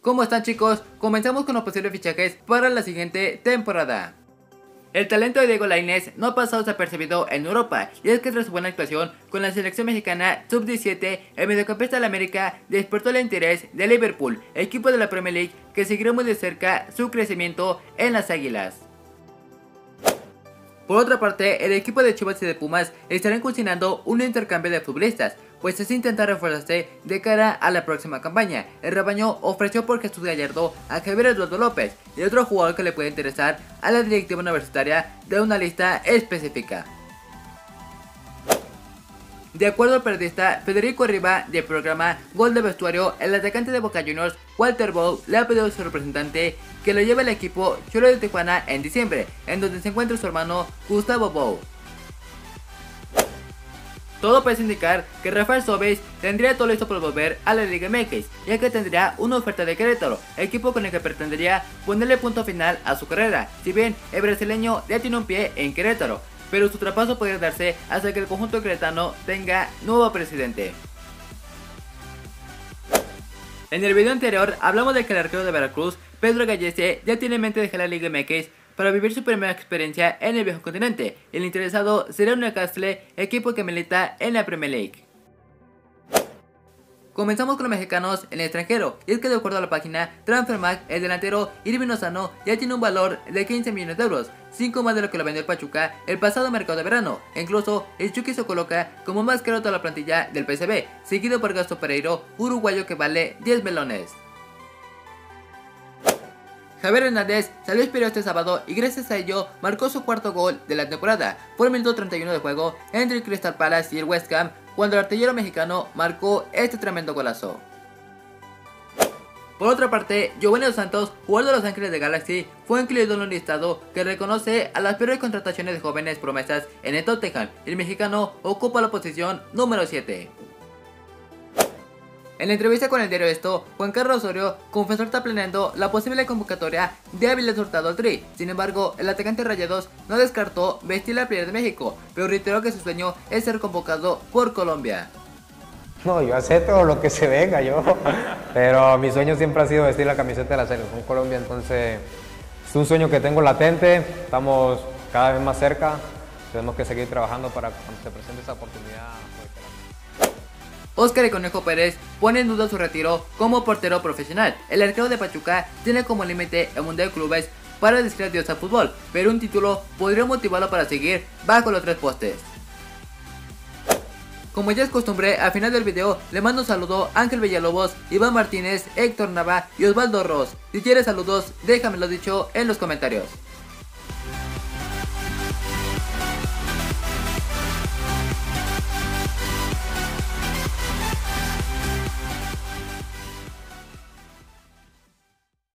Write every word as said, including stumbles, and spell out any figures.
¿Cómo están, chicos? Comenzamos con los posibles fichajes para la siguiente temporada. El talento de Diego Lainez no ha pasado desapercibido en Europa, y es que tras su buena actuación con la selección mexicana sub diecisiete, el mediocampista del América despertó el interés de Liverpool, equipo de la Premier League que seguirá muy de cerca su crecimiento en las Águilas. Por otra parte, el equipo de Chivas y de Pumas estarán cocinando un intercambio de futbolistas, pues es intentar reforzarse de cara a la próxima campaña. El rebaño ofreció por Jesús Gallardo a Javier Eduardo López y otro jugador que le puede interesar a la directiva universitaria de una lista específica. De acuerdo al periodista Federico Riva del programa Gol de Vestuario, el atacante de Boca Juniors, Walter Bou, le ha pedido a su representante que lo lleve al equipo Cholo de Tijuana en diciembre, en donde se encuentra su hermano Gustavo Bou. Todo parece indicar que Rafael Sobis tendría todo listo por volver a la Liga M X, ya que tendría una oferta de Querétaro, equipo con el que pretendería ponerle punto final a su carrera, si bien el brasileño ya tiene un pie en Querétaro, pero su traspaso podría darse hasta que el conjunto queretano tenga nuevo presidente. En el video anterior hablamos de que el arquero de Veracruz, Pedro Gallese, ya tiene en mente dejar la Liga M X para vivir su primera experiencia en el viejo continente. El interesado será un Newcastle, equipo que milita en la Premier League. Comenzamos con los mexicanos en el extranjero, y es que de acuerdo a la página Transfermarkt, el delantero Irving Lozano ya tiene un valor de quince millones de euros, cinco más de lo que lo vendió el Pachuca el pasado mercado de verano. E incluso el Chucky se coloca como más caro de toda la plantilla del P S V, seguido por Gaston Pereiro, uruguayo, que vale diez melones. Javier Hernández salió inspirado este sábado y gracias a ello marcó su cuarto gol de la temporada por el minuto treinta y uno de juego entre el Crystal Palace y el West Ham, cuando el artillero mexicano marcó este tremendo golazo. Por otra parte, Giovanni Dos Santos, jugador de Los Ángeles de Galaxy, fue incluido en un listado que reconoce a las peores contrataciones de jóvenes promesas en el Tottenham. El mexicano ocupa la posición número siete. En la entrevista con el diario Esto, Juan Carlos Osorio confesó estar planeando la posible convocatoria de Avilés Hurtado al Tri. Sin embargo, el atacante Rayados no descartó vestir la playera de México, pero reiteró que su sueño es ser convocado por Colombia. No, yo acepto lo que se venga, yo. Pero mi sueño siempre ha sido vestir la camiseta de la selección Colombia, entonces es un sueño que tengo latente, estamos cada vez más cerca, tenemos que seguir trabajando para cuando se presente esa oportunidad. Óscar El Conejo Pérez pone en duda su retiro como portero profesional. El arquero de Pachuca tiene como límite el Mundial de Clubes para decir adiós al fútbol, pero un título podría motivarlo para seguir bajo los tres postes. Como ya es costumbre, al final del video le mando un saludo a Ángel Villalobos, Iván Martínez, Héctor Nava y Osvaldo Ross. Si quieres saludos, déjamelo dicho en los comentarios.